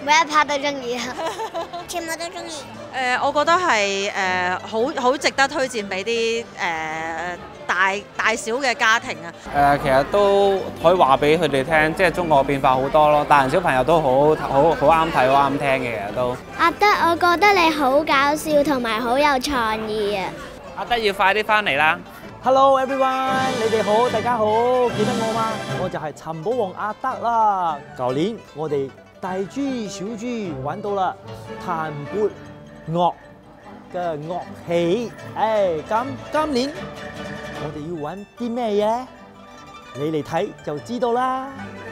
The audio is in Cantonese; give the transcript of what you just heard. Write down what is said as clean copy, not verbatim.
每一 part 都中意啊，全部都中意。 我覺得係好值得推薦俾啲大小嘅家庭啊。 其實都可以話俾佢哋聽，即係中國變化好多咯，大人小朋友都好啱睇，好啱聽嘅其實都。 阿德，我覺得你好搞笑同埋好有創意啊！ 阿德要快啲翻嚟啦！ Hello everyone， 你哋好，大家好，記得我嗎？我就係尋寶王阿德啦。舊年我哋大豬小豬玩到啦彈撥樂嘅樂器，今年我哋要玩啲咩嘢？你嚟睇就知道啦。